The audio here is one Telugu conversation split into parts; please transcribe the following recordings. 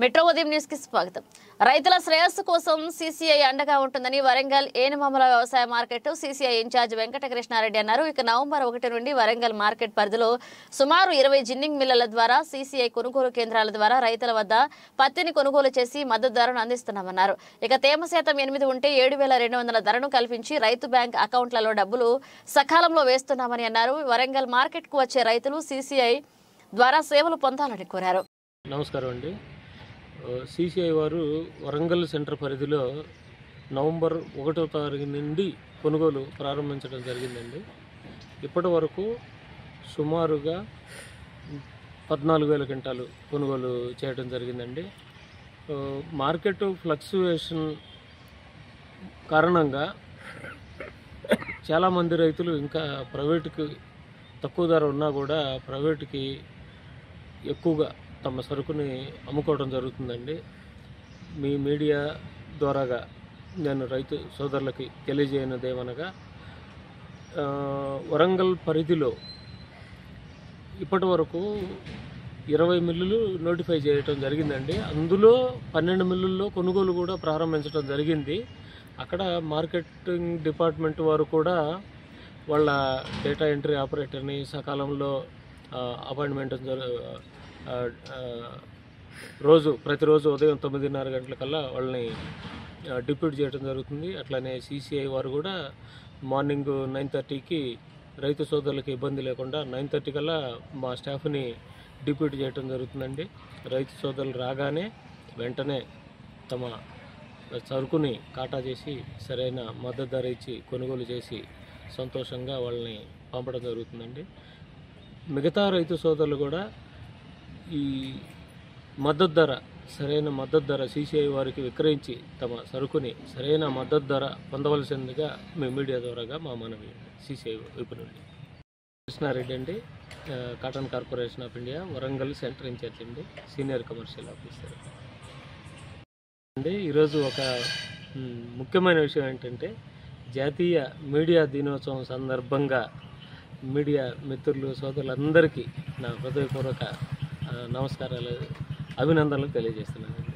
మెట్రో ఉదయం న్యూస్ కి స్వాగతం. రైతుల శ్రేయస్సు కోసం సీసీఐ అండగా ఉంటుందని వరంగల్ ఏనుమామల వ్యవసాయ మార్కెట్ సీసీఐ ఇన్ఛార్జ్ వెంకటకృష్ణారెడ్డి అన్నారు. ఇక నవంబర్ 1 నుండి వరంగల్ మార్కెట్ పరిధిలో సుమారు 20 జిన్నింగ్ మిల్లల ద్వారా సీసీఐ కొనుగోలు కేంద్రాల ద్వారా రైతుల వద్ద పత్తిని కొనుగోలు చేసి మద్దతు ధరను అందిస్తున్నామన్నారు. ఇక తేమ శాతం 8 ఉంటే 7,200 ధరను కల్పించి రైతు బ్యాంక్ అకౌంట్లలో డబ్బులు సకాలంలో వేస్తున్నామని అన్నారు. వరంగల్ మార్కెట్ కు వచ్చే రైతులు సీసీఐ ద్వారా సేవలు పొందాలని కోరారు. నమస్కారం అండి. సీసీఐ వారు వరంగల్ సెంటర్ పరిధిలో నవంబర్ 1వ తారీఖు నుండి కొనుగోలు ప్రారంభించడం జరిగిందండి. ఇప్పటి వరకు సుమారుగా 14,000 క్వింటాలు కొనుగోలు చేయడం జరిగిందండి. మార్కెట్ ఫ్లక్చువేషన్ కారణంగా చాలామంది రైతులు ఇంకా ప్రైవేటుకి తక్కువ ధర ఉన్నా కూడా ప్రైవేటుకి ఎక్కువగా తమ సరుకుని అమ్ముకోవడం జరుగుతుందండి. మీ మీడియా ద్వారాగా నేను రైతు సోదరులకి తెలియజేయనిదేమనగా వరంగల్ పరిధిలో ఇప్పటి వరకు 20 మిల్లులు నోటిఫై చేయడం జరిగిందండి. అందులో 12 మిల్లుల్లో కొనుగోలు కూడా ప్రారంభించడం జరిగింది. అక్కడ మార్కెటింగ్ డిపార్ట్మెంట్ వారు కూడా వాళ్ళ డేటా ఎంట్రీ ఆపరేటర్ని సకాలంలో అపాయింట్మెంట్ ప్రతిరోజు ఉదయం 9:30 గంటలకల్లా వాళ్ళని డిప్యూట్ చేయడం జరుగుతుంది. అట్లానే సీసీఐ వారు కూడా మార్నింగ్ 9:30కి రైతు సోదరులకు ఇబ్బంది లేకుండా 9:30 కల్లా మా స్టాఫ్ని డిప్యూట్ చేయడం జరుగుతుందండి. రైతు సోదరులు రాగానే వెంటనే తమ సరుకుని కాటా చేసి సరైన మద్దతు ధర ఇచ్చి కొనుగోలు చేసి సంతోషంగా వాళ్ళని పంపడం జరుగుతుందండి. మిగతా రైతు సోదరులు కూడా ఈ మద్దతు ధర సరైన మద్దతు ధర సీసీఐ వారికి విక్రయించి తమ సరుకుని సరైన మద్దతు ధర పొందవలసిందిగా మీ మీడియా ద్వారాగా మా మనవి. సీసీఐ వైపు నుండి కృష్ణారెడ్డి అండి, cotton corporation of India Warangal centre in-charge అండి, సీనియర్ కమర్షియల్ ఆఫీసర్ అండి. ఈరోజు ఒక ముఖ్యమైన విషయం ఏంటంటే జాతీయ మీడియా దినోత్సవం సందర్భంగా మీడియా మిత్రులు సోదరులందరికీ నా హృదయపూర్వక నమస్కారాలు అభినందనలు తెలియజేస్తున్నానండి.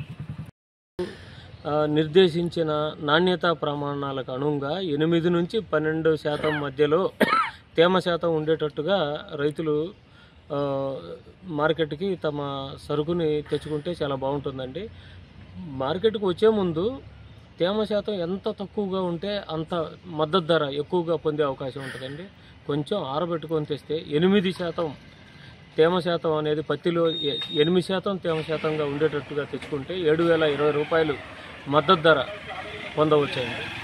నిర్దేశించిన నాణ్యతా ప్రమాణాలకు అనుగుణంగా 8 నుంచి 12% మధ్యలో తేమ శాతం ఉండేటట్టుగా రైతులు మార్కెట్కి తమ సరుకుని తెచ్చుకుంటే చాలా బాగుంటుందండి. మార్కెట్కి వచ్చే ముందు తేమ శాతం ఎంత తక్కువగా ఉంటే అంత మద్దతు ధర ఎక్కువగా పొందే అవకాశం ఉంటుందండి. కొంచెం ఆరబెట్టుకొని తెస్తే 8% తేమ శాతం అనేది పత్తిలో 8% తేమ శాతంగా ఉండేటట్టుగా తెచ్చుకుంటే 7,020 రూపాయలు మద్దతు ధర పొందవచ్చండి.